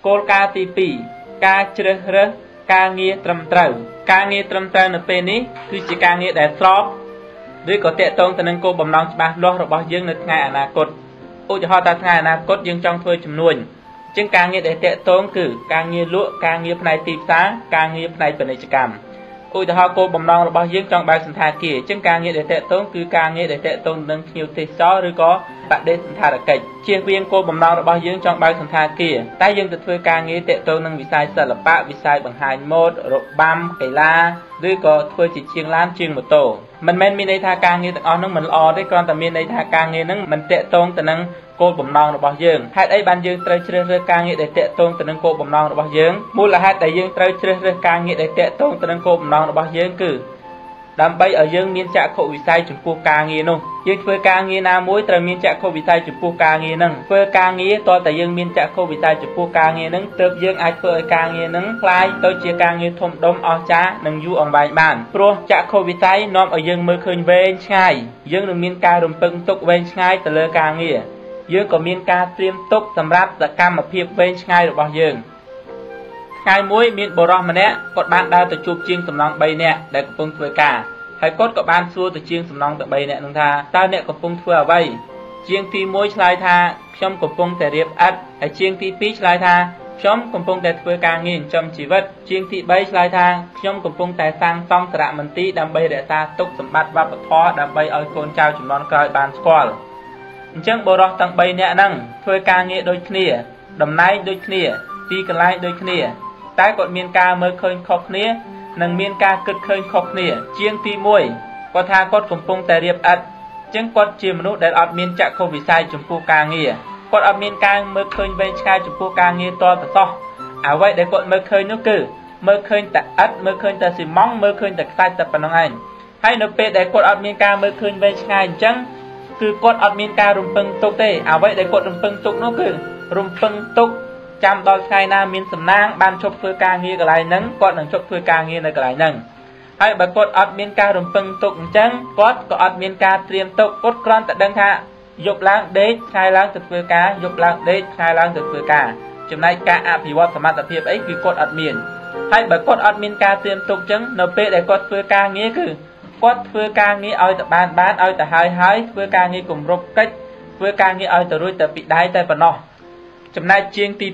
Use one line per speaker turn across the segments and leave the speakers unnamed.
គោលការណ៍ទី2ការជ្រើសរើសការងារត្រឹមត្រូវការងារត្រឹមត្រូវនៅពេលនេះគឺជាការងារដែលស្របឬក៏តាក់ទងទៅនឹងគោលបំណងច្បាស់លាស់របស់យើងនៅថ្ងៃអនាគតឧទាហរណ៍ថាថ្ងៃអនាគតយើងចង់ធ្វើជំនួញអញ្ចឹងការងារដែលតាក់ទងគឺការងារលក់ការងារផ្នែកទីផ្សារការងារផ្នែកពាណិជ្ជកម្មឧទាហរណ៍គោលបំណងរបស់យើងចង់បើកសន្តាគារអញ្ចឹងការងារដែលតាក់ទងគឺការងារដែលតាក់ទងនឹងភ្ញៀវទេសចរឬក៏បដិសណ្ឋារកិច្ចជៀសវាងគោលបំណងរបស់យើងចង់បើកសន្តាគារតែយើងទៅធ្វើការងារតាក់ទងនឹងវិស័យសិល្បៈវិស័យបង្ហាញម៉ូដរបាំកីឡាឬក៏ធ្វើជាជាងឡានជាងម៉ូតូមិនមែនមានន័យថាការងារទាំងអស់ហ្នឹងមិនល្អទេគ្រាន់តែមានន័យថាការងារហ្នឹងមិនតាក់ទងទៅនឹងគោលបំណងរបស់យើងហេតុអីបានយើងត្រូវជ្រើសរើសការងារដែលតាក់ទងទៅនឹងគោលបំណងរបស់យើងមូលហេតុដែលយើងត្រូវជ្រើសរើសការងារដែលតាក់ទងទៅនឹងគោលបំណងរបស់យើងគឺដើម្បីឲ្យយើងមានចក្ខុវិស័យចំពោះការងារនោះយើងធ្វើការងារណាមួយត្រូវមានចក្ខុវិស័យចំពោះការងារហ្នឹងធ្វើការងារតើតែយើងមានចក្ខុវិស័យចំពោះការងារហ្នឹងទើបយើងអាចធ្វើឲ្យការងារហ្នឹងคล้ายទៅជាការងារធំដុំអស្ចារ្យនិងយូរអង្វែងបានព្រោះចក្ខុវិស័យនាំឲ្យយើងមើលឃើញវែងឆ្ងាយយើងនឹងមានការរំពឹងទុកវែងឆ្ងាយទៅលើការងារយើងក៏មានការត្រៀមទុកសម្រាប់សកម្មភាពវែងឆ្ងាយរបស់យើងថ្ងៃមួយមានបុរសម្នាក់គាត់បានដើរទៅជួបជាងសំណង់3នាក់ដែលកំពុងធ្វើការហើយគាត់ក៏បានសួរទៅជាងសំណង់ទាំង3នាក់នោះថាតើអ្នកកំពុងធ្វើអ្វីជាងទី1ឆ្លើយថាខ្ញុំកំពុងតែរៀបឥដ្ឋហើយជាងទី2ឆ្លើយថាខ្ញុំកំពុងតែធ្វើការងារចិញ្ចឹមជីវិតជាងទី3ឆ្លើយថាខ្ញុំកំពុងតែសាងសង់សារមន្ទីរដើម្បីរក្សាទុកសម្បត្តិវប្បធម៌ដើម្បីឲ្យកូនចៅជំនាន់ក្រោយបានស្គាល់អញ្ចឹងបុរសទាំង3នាក់ហ្នឹងធ្វើការងារដូចគ្នាតំណែងដូចគ្នាទីកន្លែងដូចគ្នាតែគាត់មានការមើលឃើញខុសគ្នានិងមានការគិតឃើញខុសគ្នាជាងទី1គាត់ថាគាត់កំពុងតែរៀបឥដ្ឋអញ្ចឹងគាត់ជាមនុស្សដែលអត់មានចក្ខុវិស័យចំពោះការងារគាត់អត់មានការមើលឃើញវែងឆ្ងាយចំពោះការងារតទៅសោះអ្វីដែលគាត់មើលឃើញនោះគឺមើលឃើញតែឥដ្ឋមើលឃើញតែស៊ីម៉ង់មើលឃើញតែខ្សាច់តែប៉ុណ្្នឹងឯងហើយនៅពេលដែលគាត់អត់មានការមើលឃើញវែងឆ្ងាយអញ្ចឹងគឺគាត់អត់មានការរំពឹងទុកទេអ្វីដែលគាត់រំពឹងទុកនោះគឺរំពឹងទុកចាំដល់ថ្ងៃណាមានសំណាងបានជប់ធ្វើការងារកន្លែងហ្នឹងគាត់នឹងជប់ធ្វើការងារនៅកន្លែងហ្នឹងហើយបើគាត់អត់មានការរំពឹងទុកអញ្ចឹងគាត់ក៏អត់មានការត្រៀមទុកគាត់គ្រាន់តែដឹងថាយប់ឡើងដេកថ្ងៃឡើងទៅធ្វើការយប់ឡើងដេកថ្ងៃឡើងទៅធ្វើការចំណែកការអភិវឌ្ឍសមត្ថភាពអីគឺគាត់អត់មានហើយបើគាត់អត់មានការត្រៀមទុកអញ្ចឹងនៅពេលដែលគាត់ធ្វើការងារគឺគាត់ធ្វើការងារឲ្យតែបានឲ្យតែហើយធ្វើការងារគម្រប់កិច្ចធ្វើការងារឲ្យទៅរួចតែពីដៃតែប៉ុណ្ណោះចំណែកជាងទី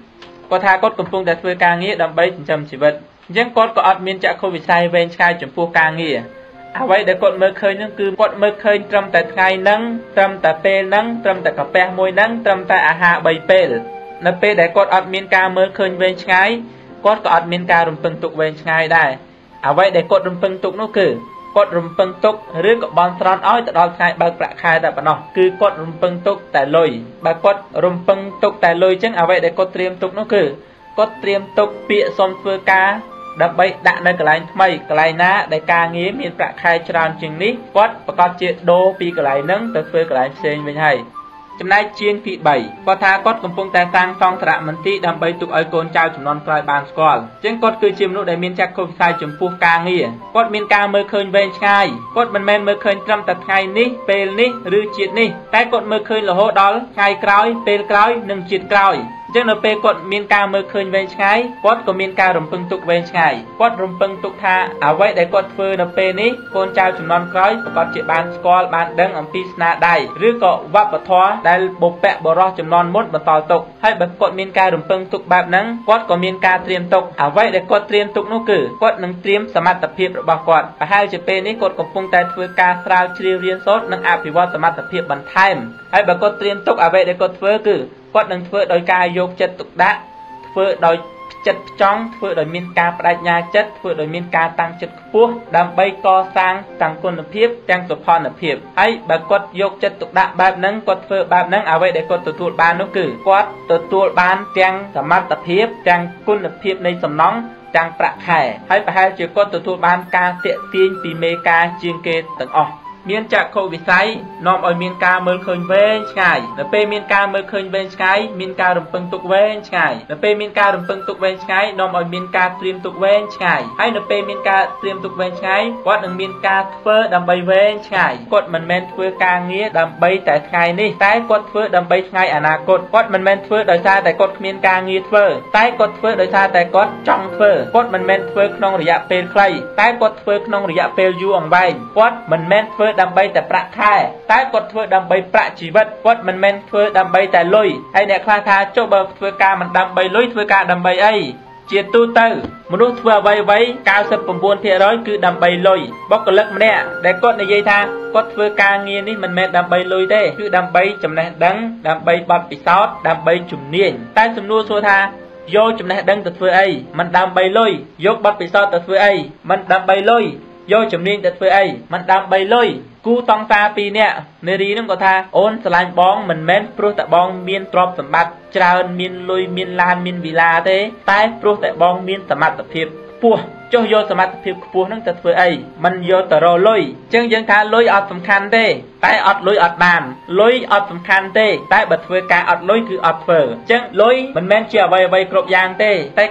2គាត់ថាគាត់កំពុងតែធ្វើការងារដើម្បីចិញ្ចឹមជីវិតអញ្ចឹងគាត់ក៏អត់មានចក្ខុវិស័យវែងឆ្ងាយចំពោះការងារអ្វីដែលគាត់មើលឃើញនោះគឺគាត់មើលឃើញត្រឹមតែថ្ងៃហ្នឹងត្រឹមតែពេលហ្នឹងត្រឹមតែកាពះមួយហ្នឹងត្រឹមតែអាហារ3ពេលនៅពេលដែលគាត់អត់មានការមើលឃើញវែងឆ្ងាយគាត់ក៏អត់មានការរំពឹងទុកវែងឆ្ងាយដែរអ្វីដែលគាត់រំពឹងទុកនោះគឺគាត់រំពឹងទុកឬក៏បន់ស្រន់ឲ្យទៅដល់ថ្ងៃបើកប្រាក់ខែតែប៉ុណ្ណោះគឺគាត់រំពឹងទុកតែលុយបើគាត់រំពឹងទុកតែលុយអញ្ចឹងអ្វីដែលគាត់ត្រៀមទុកនោះគឺគាត់ត្រៀមទុកពាក្យសុំធ្វើការដើម្បីដាក់នៅកន្លែងថ្មីកន្លែងណាដែលការងារមានប្រាក់ខែច្រើនជាងនេះគាត់ប្រកាសជាដូរពីកន្លែងហ្នឹងទៅធ្វើកន្លែងផ្សេងវិញហើយចំណែកជាងទី3គាត់ថាគាត់កំពុងតែសាងសង់សារមន្ទីរដើម្បីទុកឲ្យកូនចៅជំនាន់ក្រោយបានស្គាល់អញ្ចឹងគាត់គឺជាមនុស្សដែលមានចក្ខុវិស័យចំពោះការងារគាត់មានការមើលឃើញវែងឆ្ងាយគាត់មិនមែនមើលឃើញត្រឹមតែថ្ងៃនេះពេលនេះឬជាតិនេះតែគាត់មើលឃើញរហូតដល់ថ្ងៃក្រោយពេលក្រោយនិងជាតិក្រោយអញ្ចឹងនៅពេលគាត់មានការមើលឃើញវែងឆ្ងាយគាត់ក៏មានការរំពឹងទុកវែងឆ្ងាយគាត់រំពឹងទុកថាអ្វីដែលគាត់ធ្វើនៅពេលនេះកូនចៅជំនាន់ក្រោយប្រកាសជាបានស្គាល់បានដឹងអំពីស្នាដៃឬក៏វប្បធម៌ដែលបុព្វបុរសជំនាន់មុនបន្តទុកហើយបើគាត់មានការរំពឹងទុកបែបហ្នឹងគាត់ក៏មានការត្រៀមទុកអ្វីដែលគាត់ត្រៀមទុកនោះគឺគាត់នឹងត្រៀមសមត្ថភាពរបស់គាត់ប្រហែលជាពេលនេះគាត់កំពុងតែធ្វើការស្រាវជ្រាវរៀនសូត្រនិងអភិវឌ្ឍសមត្ថភាពបន្ថែមហើយបើគាត់ត្រៀមទុកអ្វីដែលគាត់ធ្វើគឺគាត់នឹងធ្វើដោយការយកចិត្តទុកដាក់ធ្វើដោយចិត្តផ្ចង់ធ្វើដោយមានការបដិញ្ញាចិត្តធ្វើដោយមានការតាំងចិត្តខ្ពស់ដើម្បីកសាងទាំងគុណភាពទាំងសុផលភាពហើយបើគាត់យកចិត្តទុកដាក់បែបហ្នឹងគាត់ធ្វើបែបហ្នឹងអ្វីដែលគាត់ទទួលបាននោះគឺគាត់ទទួលបានទាំងសមត្ថភាពទាំងគុណភាពនៃសំណង់ទាំងប្រាក់ខែហើយប្រហែលជាគាត់ទទួលបានការទាក់ទាញពីមេការជាងគេទាំងអស់មានចាក់ខុវិស័យនាំឲ្យមានការមើលឃើញវែងឆ្ងាយនៅពេលមានការមើលឃើញវែងឆ្ងាយមានការរំពឹងទុកវែងឆ្ងាយនៅពេលមានការរំពឹងទុកវែងឆ្ងាយនាំឲ្យមានការត្រៀមទុកវែងឆ្ងាយហើយនៅពេលមានការត្រៀមទុកវែងឆ្ងាយគាត់នឹងមានការធ្វើដើម្បីវែងឆ្ងាយគាត់មិនមែនធ្វើការងារដើម្បីតែថ្ងៃនេះតែគាត់ធ្វើដើម្បីថ្ងៃអនាគតគាត់មិនមែនធ្វើដោយសារតែគាត់គ្មានការងារធ្វើតែគាត់ធ្វើដោយសារតែគាត់ចង់ធ្វើគាត់មិនមែនធ្វើក្នុងរយៈពេលខ្លីតែគាត់ធ្វើក្នុងរយៈពេលយូរអង្វែងគាត់មិនមែនធ្វើដើម្បីតែប្រាក់ខែតែគាត់ធ្វើដើម្បីប្រាក់ជីវិតគាត់មិនមែនធ្វើដើម្បីតែលុយហើយអ្នកខ្លះថាចុះបើធ្វើការមិនដើម្បីលុយធ្វើការដើម្បីអីជាទូទៅមនុស្សធ្វើអ្វីៗ 99% គឺដើម្បីលុយបុគ្គលិកម្នាក់ដែលគាត់និយាយថាគាត់ធ្វើការងារនេះមិនមែនដើម្បីលុយទេគឺដើម្បីចំណេះដឹងដើម្បីបទពិសោធន៍ដើម្បីជំនាញតែសំណួរសួរថាយកចំណេះដឹងទៅធ្វើអីមិនដើម្បីលុយយកបទពិសោធន៍ទៅធ្វើអីមិនដើម្បីលុយយកជំនាញទៅធ្វើអីមិនដើម្បីលុយគូសង្សារពីរនាក់នារីនឹងក៏ថាអូនស្រឡាញ់បងមិនមែនព្រោះតែបងមានទ្រព្យសម្បត្តិច្រើនមានលុយមានឡានមានវីឡាទេតែព្រោះតែបងមានសមត្ថភាពខ្ពស់ចុះយកសមត្ថភាពខ្ពស់ហ្នឹងទៅធ្វើអីមិនយកទៅរកលុយអញ្ចឹងយើងថាលុយអត់សំខាន់ទេតែអត់លុយអត់បានលុយអត់សំខាន់ទេតែបើធ្វើការអត់លុយគឺអត់ធ្វើអញ្ចឹងលុយមិនមែនជាអ្វីៗគ្រប់យ៉ាងទេតែ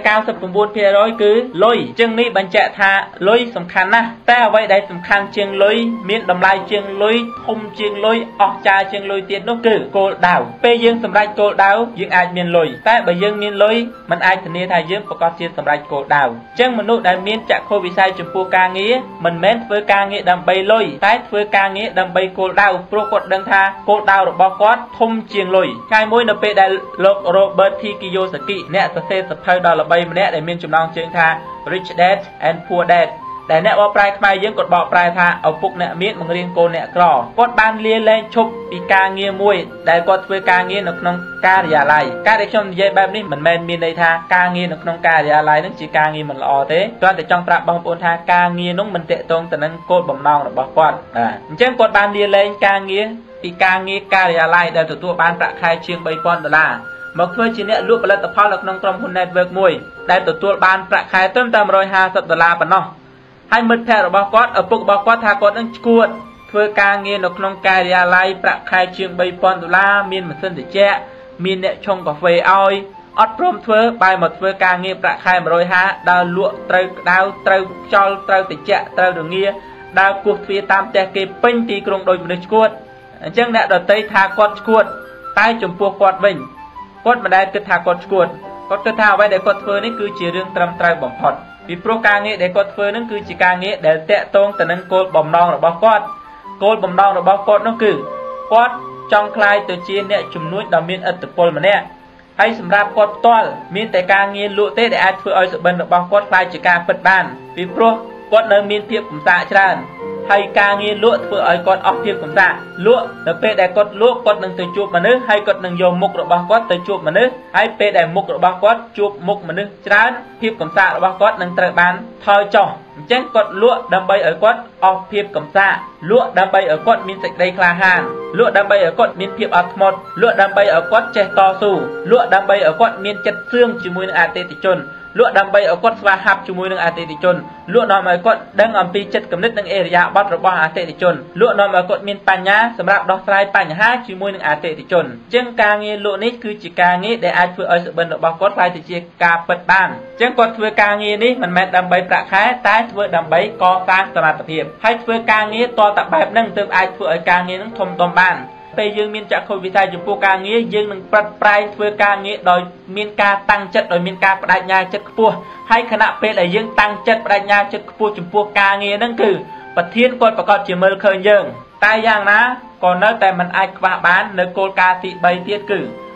99% គឺលុយអញ្ចឹងនេះបញ្ជាក់ថាលុយសំខាន់ណាស់តែអ្វីដែលសំខាន់ជាងលុយមានតម្លៃជាងលុយធំជាងលុយអស្ចារ្យជាងលុយទៀតនោះគឺគោលដៅពេលយើងសម្រេចគោលដៅយើងអាចមានលុយតែបើយើងមានលុយមិនអាចធានាថាយើងប្រកាសជាសម្រេចគោលដៅអញ្ចឹងមនុស្សដែលមានចក្ខុវិស័យចំពោះការងារមិនមែនធ្វើការងារដើម្បីលុយតែធ្វើការងារដើម្បីគោលដៅព្រោះគាត់ដឹងថាគោលដៅរបស់គាត់ធំជាងលុយថ្ងៃមួយនៅពេលដែលលោក Robert T. Kiyosaki អ្នកសរសេរសៀវភៅដ៏ល្បីម្នាក់ដែលមានចំណងជើងថា Rich Dad and Poor Dad ដែលអ្នកបកប្រែខ្មែរយើងគាត់បកប្រែថាឪពុកអ្នកមានបង្រៀនកូនអ្នកក្រគាត់បានលាលែងឈប់ពីការងារមួយដែលគាត់ធ្វើការងារនៅក្នុងការិយាល័យការដែលខ្ញុំនិយាយបែបនេះមិនមែនមានន័យថាការងារនៅក្នុងការិយាល័យនឹងជាការងារមិនល្អទេគ្រាន់តែចង់ប្រាប់បងប្អូនថាការងារនោះមិនតាក់ទងទៅនឹងគោលបំណងរបស់គាត់អញ្ចឹងគាត់បានលាលែងការងារពីការងារការិយាល័យដែលទទួលបានប្រាក់ខែជាង$3,000មកធ្វើជាអ្នកលក់ផលិតផលនៅក្នុងក្រុមហ៊ុន network មួយដែលទទួលបានប្រាក់ខែត្រឹមតែ$150ប៉ុណ្ណោះហើយមិត្តភ័ក្តិរបស់គាត់ឪពុករបស់គាត់ថាគាត់នឹងឈួតធ្វើការងារនៅក្នុងការិយាល័យប្រាក់ខែជាង$3,000មានម៉ាស៊ីនត្រជាក់មានអ្នកឆុងកាហ្វេឲ្យអត់ព្រមធ្វើបែរមកធ្វើការងារប្រាក់ខែ150ដើរលក់ត្រូវក្តៅត្រូវខ្យល់ត្រូវត្រជាក់ត្រូវរងាដើរគោះទ្វារតាមផ្ទះគេពេញទីក្រុងដោយមនុស្សឈួតអញ្ចឹងអ្នកដទៃថាគាត់ឈួតតែចំពោះគាត់វិញគាត់មិនដែលគិតថាគាត់ឈួតគាត់គិតថាអ្វីដែលគាត់ធ្វើនេះគឺជារឿងត្រឹមត្រូវបំផុតពីព្រោះការងារដែលគាត់ធ្វើនឹងគឺជាការងារដែលតាក់ទងទៅនឹងគោលបំណងរបស់គាត់គោលបំណងរបស់គាត់នោះគឺគាត់ចង់ក្លាយទៅជាអ្នកជំនួញដ៏មានឥទ្ធិពលម្នាក់ហើយសម្រាប់គាត់ផ្ទាល់មានតែការងារលក់ទេដែលអាចធ្វើឲ្យសុបិនរបស់គាត់ក្លាយជាការពិតបានពីព្រោះគាត់នៅមានភាពកំសាកច្រើនហើយការងារលក់ធ្វើឲ្យគាត់អស់ភាពកំសាកលក់នៅពេលដែលគាត់លក់គាត់នឹងទៅជួបមនុស្សហើយគាត់នឹងយកមុខរបស់គាត់ទៅជួបមនុស្សហើយពេលដែលមុខរបស់គាត់ជួបមុខមនុស្សច្រើនភាពកំសាករបស់គាត់នឹងត្រូវបានថយចុះអញ្ចឹងគាត់លក់ដើម្បីឲ្យគាត់អស់ភាពកំសាកលក់ដើម្បីឲ្យគាត់មានសេចក្តីក្លាហានលក់ដើម្បីឲ្យគាត់មានភាពអត់ធ្មត់លក់ដើម្បីឲ្យគាត់ចេះតស៊ូលក់ដើម្បីឲ្យគាត់មានចិត្តសឿងជាមួយនឹងអតិថិជនលក់ដើម្បីឲ្យគាត់ស្វាហាប់ជាមួយនឹងអតិថិជនលក់នាំឲ្យគាត់ដឹងអំពីចិត្តគំនិតនិងអេរយាប័តរបស់អតិថិជនលក់នាំឲ្យគាត់មានបញ្ញាសម្រាប់ដោះស្រាយបញ្ហាជាមួយនឹងអតិថិជនអញ្ចឹងការងារលក់នេះគឺជាការងារដែលអាចធ្វើឲ្យសុបិនរបស់គាត់ក្លាយទៅជាការពិតបានអញ្ចឹងគាត់ធ្វើការងារនេះមិនមែនដើម្បីប្រាក់ខែតែធ្វើដើម្បីកសាងសមត្ថភាពហើយធ្វើការងារតតែបែបហ្នឹងទើបអាចធ្វើឲ្យការងារហ្នឹងធំដុំបានពេលយើងមានចក្ខុវិស័យចំពោះការងារយើងនឹងប្រឹកប្រែងធ្វើការងារដោយមានការតាំងចិត្តដោយមានការបដិញ្ញាចិត្តខ្ពស់ហើយខណៈពេលដែលយើងតាំងចិត្តបដិញ្ញាចិត្តខ្ពស់ចំពោះការងារហ្នឹងគឺប្រធានគាត់ប្រកាសជាមើលឃើញយើងតែយ៉ាងណាក៏នៅតែមិនអាចខ្វះបាននៅគោលការណ៍ទី3ទៀតគឺ